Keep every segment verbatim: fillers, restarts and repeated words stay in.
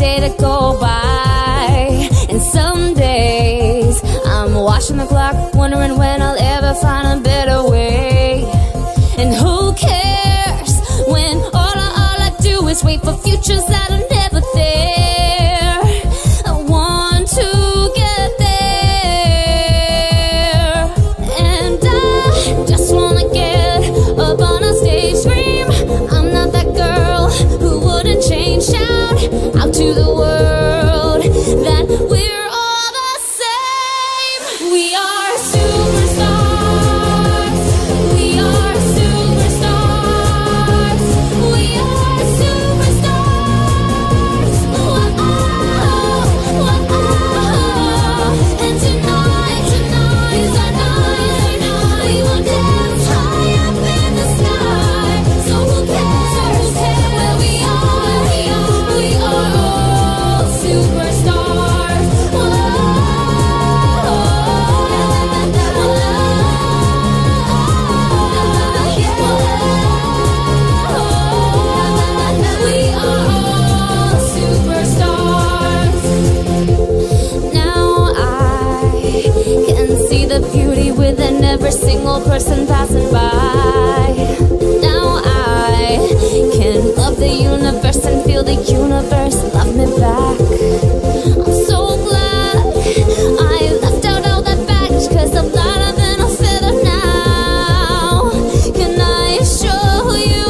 day to go by. And some days I'm watching the clock, wondering when I'll ever find a better way. And who cares when all I, all I do is wait for futures that are never there. I want to get there, and I just wanna get up on a stage, scream, I'm not that girl who wouldn't change, shout out to the world that we're all the same. We are superstars. We are superstars. We are superstars. Whoa, whoa, and tonight, tonight is our night. We will dance high up in the sky. So who cares? Where we are, we are, we are all superstars. Whoa, we are all superstars. Now I can see the beauty within every single person passing by. Now I can love the universe and feel the universe love me back. I'm so glad I left out all that baggage, 'cause I'm lighter than a feather now. Can I show you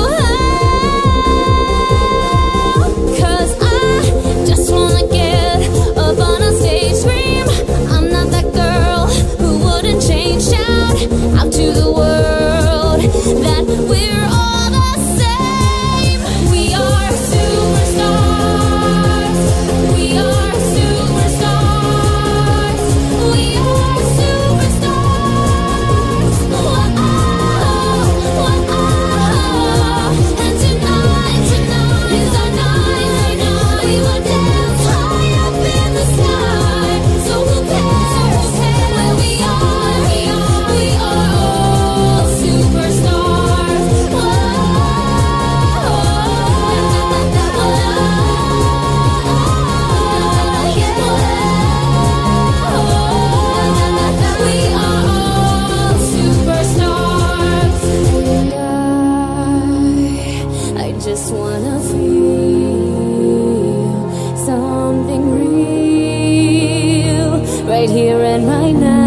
how? 'Cause I just wanna get up on a stage, scream, I'm not that girl who wouldn't change, shout out to the world that we're all the same. We are superstars. We are superstars. We are superstars. Whoa, whoa, and tonight, tonight is our night. We will dance high up in the sky. So who cares where we are? We are, we are all superstars. Whoa, we are all superstars. And I, I just wanna feel something real right here and right now.